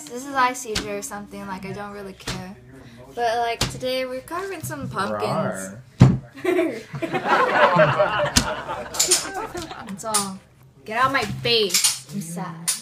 This is iCJ or something, like I don't really care. But like today we're carving some pumpkins. That's all. Get out of my face. I'm sad.